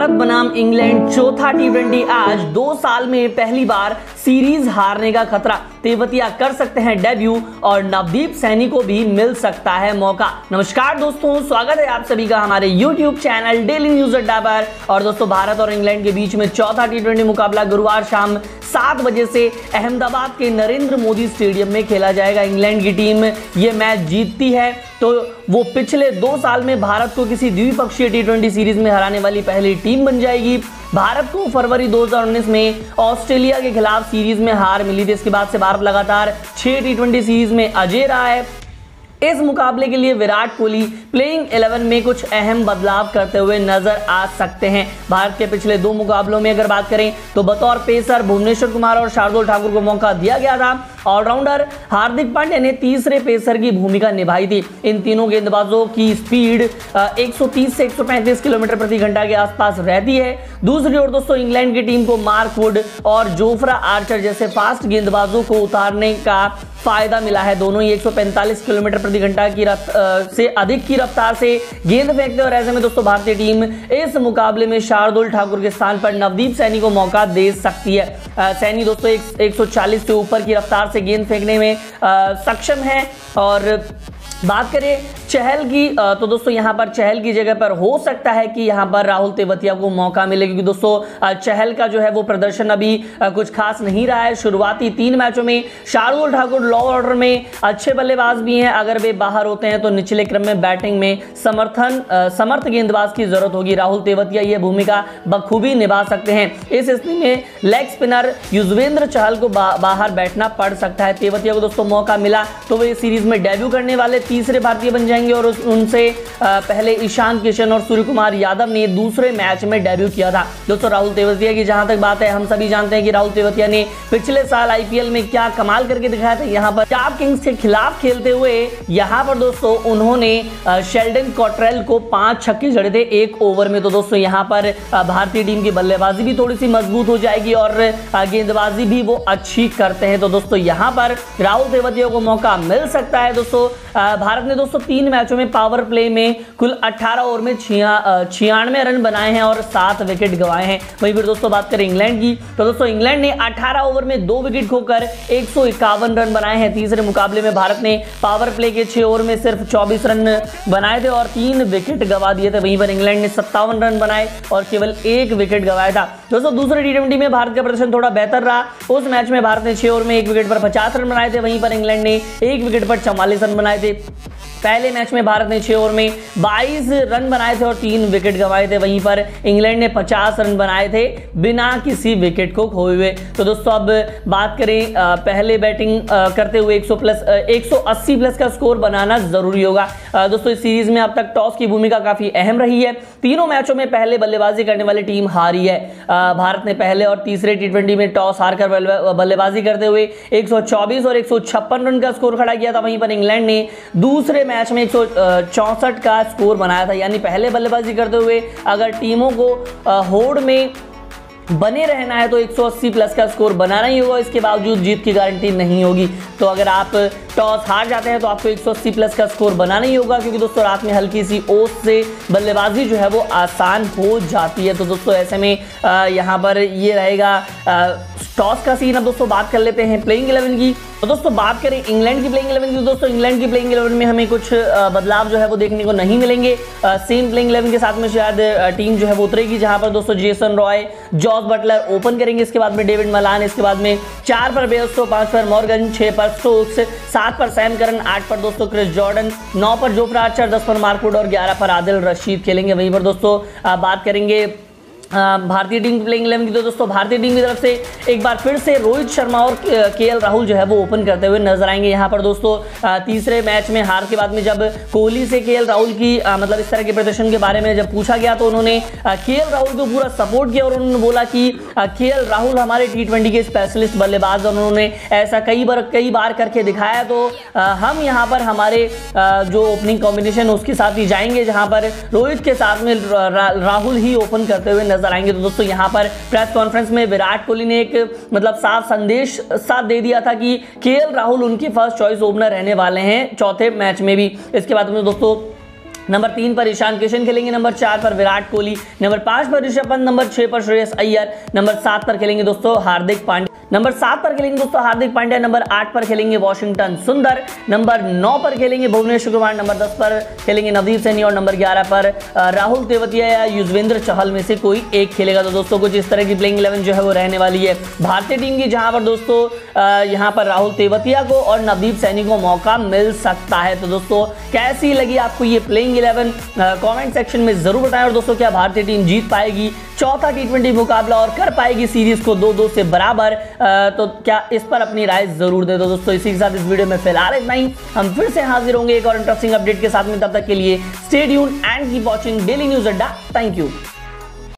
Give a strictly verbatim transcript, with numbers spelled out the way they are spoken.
भारत बनाम इंग्लैंड चौथा T twenty आज दो साल में पहली बार सीरीज हारने का खतरा। तेवतिया कर सकते हैं डेब्यू और नवदीप सैनी को भी मिल सकता है मौका। नमस्कार दोस्तों, स्वागत है आप सभी का हमारे यूट्यूब चैनल डेली न्यूज अड्डा पर। और दोस्तों, भारत और इंग्लैंड के बीच में चौथा टी ट्वेंटी मुकाबला गुरुवार शाम सात बजे से अहमदाबाद के नरेंद्र मोदी स्टेडियम में खेला जाएगा। इंग्लैंड की टीम ये मैच जीतती है तो वो पिछले दो साल में भारत को किसी द्विपक्षीय टी ट्वेंटी सीरीज में हराने वाली पहली टीम बन जाएगी। भारत को फरवरी दो हज़ार उन्नीस में ऑस्ट्रेलिया के खिलाफ सीरीज में हार मिली थी। इसके बाद से भारत लगातार छह टी ट्वेंटी सीरीज में अजेय रहा है। इस मुकाबले के लिए विराट कोहली प्लेइंग इलेवन में कुछ अहम बदलाव करते हुए नजर आ सकते हैं। भारत के पिछले दो मुकाबलों में अगर बात करें तो बतौर पेसर भुवनेश्वर कुमार और शार्दुल ठाकुर को मौका दिया गया था। ऑलराउंडर हार्दिक पांड्या ने तीसरे पेसर की भूमिका निभाई थी। इन तीनों गेंदबाजों की स्पीड एक सौ तीस से एक सौ पैंतीस किलोमीटर प्रति घंटा के आसपास रहती है। दूसरी ओर दोस्तों, इंग्लैंड की टीम को मार्क वुड और जोफ्रा आर्चर जैसे फास्ट गेंदबाजों को उतारने का फायदा मिला है। दोनों ही एक सौ पैंतालीस किलोमीटर प्रति घंटा की रफ्तार से अधिक की रफ्तार से गेंद फेंकते हैं और ऐसे में दोस्तों भारतीय टीम इस मुकाबले में शार्दुल ठाकुर के स्थान पर नवदीप सैनी को मौका दे सकती है। सैनी दोस्तों एक, एक सौ चालीस से ऊपर की रफ्तार से गेंद फेंकने में आ, सक्षम है। और बात करें चहल की तो दोस्तों यहाँ पर चहल की जगह पर हो सकता है कि यहाँ पर राहुल तेवतिया को मौका मिले, क्योंकि दोस्तों चहल का जो है वो प्रदर्शन अभी कुछ खास नहीं रहा है। शुरुआती तीन मैचों में शार्दुल ठाकुर लो ऑर्डर में अच्छे बल्लेबाज भी हैं। अगर वे बाहर होते हैं तो निचले क्रम में बैटिंग में समर्थन समर्थ गेंदबाज की जरूरत होगी। राहुल तेवतिया यह भूमिका बखूबी निभा सकते हैं। इस स्थिति में लेग स्पिनर युजवेंद्र चहल को बा, बाहर बैठना पड़ सकता है। तेवतिया को दोस्तों मौका मिला तो वे सीरीज में डेब्यू करने वाले तीसरे भारतीय बन जाएंगे और उनसे पहले ईशान किशन और सूर्य कुमार यादव ने दूसरे मैच में डेब्यू किया था। दोस्तों, राहुल तेवतिया की जहां तक बात है, हम सभी जानते हैं कि राहुल तेवतिया ने पिछले साल आईपीएल में क्या कमाल करके दिखाया था। यहां पर पंजाब किंग्स के खिलाफ खेलते हुए यहां पर दोस्तों उन्होंने शेल्डन कॉट्रेल को पांच छक्के जड़े थे एक ओवर में। तो दोस्तों यहां पर भारतीय टीम की बल्लेबाजी भी थोड़ी सी मजबूत हो जाएगी और गेंदबाजी भी वो अच्छी करते हैं। तो दोस्तों यहां पर राहुल तेवतिया को मौका मिल सकता है। दोस्तों भारत ने दोस्तों तीन मैचों में पावर प्ले में कुल अठारह ओवर में छियानवे रन बनाए हैं और सात विकेट गंवाए हैं। वहीं फिर दोस्तों बात करें इंग्लैंड की तो दोस्तों इंग्लैंड ने अठारह ओवर में दो विकेट खोकर एक सौ इक्यावन रन बनाए हैं। तीसरे मुकाबले में भारत ने पावर प्ले के छह ओवर में सिर्फ चौबीस रन बनाए थे और तीन विकेट गंवा दिए थे। वहीं पर इंग्लैंड ने सत्तावन रन बनाए और केवल एक विकेट गंवाया था। दोस्तों दूसरे टी ट्वेंटी में भारत का प्रदर्शन थोड़ा बेहतर रहा। उस मैच में भारत ने छह ओवर में एक विकेट पर पचास रन बनाए थे। वहीं पर इंग्लैंड ने एक विकेट पर चौवालीस रन बनाए थे। पहले मैच में भारत ने छह ओवर में बाईस रन बनाए थे और तीन विकेट गंवाए थे। वहीं पर इंग्लैंड ने पचास रन बनाए थे बिना किसी विकेट को खोए हुए। तो दोस्तों अब बात करें पहले बैटिंग करते हुए एक सौ प्लस एक सौ अस्सी प्लस का स्कोर बनाना जरूरी होगा। दोस्तों इस सीरीज में अब तक टॉस की भूमिका काफी अहम रही है। तीनों मैचों में पहले बल्लेबाजी करने वाली टीम हारी है। भारत ने पहले और तीसरे टी ट्वेंटी में टॉस हारकर बल्लेबाजी करते हुए एक सौ चौबीस और एक सौ छप्पन रन का स्कोर खड़ा किया था। वहीं पर इंग्लैंड ने दूसरे मैच में एक सौ चौसठ का स्कोर बनाया था। यानी पहले बल्लेबाजी करते हुए अगर टीमों को होड़ में बने रहना है तो एक सौ अस्सी प्लस का स्कोर बनाना ही होगा। इसके बावजूद जीत की गारंटी नहीं होगी। तो अगर आप टॉस हार जाते हैं तो आपको एक सौ अस्सी प्लस का स्कोर बनाना ही होगा, क्योंकि दोस्तों रात में हल्की सी ओस से बल्लेबाजी जो है वो आसान हो जाती है। तो दोस्तों ऐसे में यहाँ पर ये रहेगा टॉस का सीन। अब दोस्तों बात कर लेते हैं प्लेइंग इलेवन की। तो दोस्तों बात करें इंग्लैंड की प्लेइंग इलेवन की। दोस्तों इंग्लैंड की प्लेइंग इलेवन में हमें कुछ बदलाव जो है वो देखने को नहीं मिलेंगे। सेम प्लेइंग इलेवन के साथ में शायद टीम जो है वो उतरेगी, जहां पर दोस्तों Jason Roy, Jos Buttler open करेंगे। इसके बाद में डेविड मलान, इसके बाद में चार पर बेयस्टो, पांच पर मॉर्गन, छह पर स्टोक्स, सात पर सैम करन, आठ पर दोस्तों क्रिस जॉर्डन, नौ पर जोफ्रा आर्चर, दस पर मार्क वुड और ग्यारह पर आदिल रशीद खेलेंगे। वहीं पर दोस्तों बात करेंगे भारतीय टीम की प्लेइंग इलेवन की। तो दोस्तों भारतीय टीम की तरफ से एक बार फिर से रोहित शर्मा और केएल राहुल जो है वो ओपन करते हुए नजर आएंगे। यहाँ पर दोस्तों तीसरे मैच में हार के बाद में जब कोहली से केएल राहुल की मतलब इस तरह के प्रदर्शन के बारे में जब पूछा गया तो उन्होंने केएल राहुल को पूरा सपोर्ट किया और उन्होंने बोला कि केएल राहुल हमारे टी ट्वेंटी के स्पेशलिस्ट बल्लेबाज और उन्होंने ऐसा कई बार कई बार करके दिखाया। तो हम यहाँ पर हमारे जो ओपनिंग कॉम्बिनेशन उसके साथ ही जाएंगे, जहाँ पर रोहित के साथ में राहुल ही ओपन करते हुए नजर आएंगे। तो दोस्तों यहाँ पर प्रेस कॉन्फ्रेंस में विराट कोहली ने एक मतलब साफ संदेश साथ दे दिया था कि केएल राहुल उनकी फर्स्ट चॉइस ओपनर रहने वाले हैं चौथे मैच में भी। इसके बाद में दोस्तों नंबर तीन पर ईशान किशन खेलेंगे, नंबर चार पर विराट कोहली, नंबर पांच पर ऋषभ पंत, नंबर छह पर श्रेयस अय्यर, नंबर सात पर खेलेंगे दोस्तों हार्दिक पांड्या, नंबर सात पर खेलेंगे दोस्तों हार्दिक पांड्या, नंबर आठ पर खेलेंगे वॉशिंगटन सुंदर, नंबर नौ पर खेलेंगे भुवनेश्वर कुमार, नंबर दस पर खेलेंगे नवदीप सैनी और नंबर ग्यारह पर राहुल तेवतिया या युजवेंद्र चहल में से कोई एक खेलेगा। तो दोस्तों कुछ इस तरह की प्लेइंग इलेवन जो है वो रहने वाली है भारतीय टीम की, जहां पर दोस्तों यहां पर राहुल तेवतिया को और नवदीप सैनी को मौका मिल सकता है। तो दोस्तों कैसी लगी आपको ये प्लेइंग इलेवन, कमेंट सेक्शन में जरूर बताएं। और दोस्तों क्या भारतीय टीम जीत पाएगी चौथा टी ट्वेंटी मुकाबला और कर पाएगी सीरीज को दो दो से बराबर, तो क्या इस पर अपनी राय जरूर दे दो। दोस्तों इसी के साथ इस वीडियो में फिलहाल इतना ही, हम फिर से हाजिर होंगे एक और इंटरेस्टिंग अपडेट के साथ में, तब तक के लिए stay tuned and keep watching daily news Adda. Thank you.